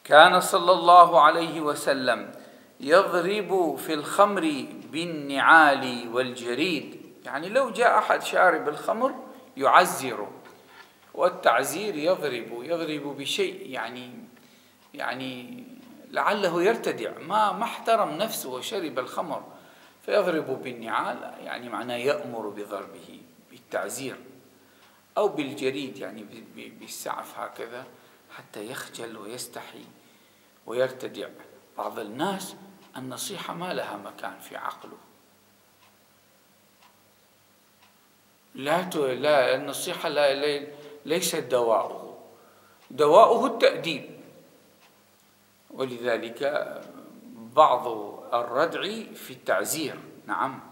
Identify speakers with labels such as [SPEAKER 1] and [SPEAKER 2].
[SPEAKER 1] كان صلى الله عليه وسلم يضرب في الخمر بالنعال والجريد، يعني لو جاء أحد شارب الخمر يعزره، والتعزير يضرب بشيء يعني لعله يرتدع، ما احترم نفسه وشرب الخمر، فيضرب بالنعال، يعني معناه يأمر بضربه بالتعزير، أو بالجريد يعني بالسعف هكذا حتى يخجل ويستحي ويرتدع. بعض الناس النصيحة ما لها مكان في عقله، لا النصيحة ليست دواؤه التأديب، ولذلك بعض الردع في التعزير. نعم.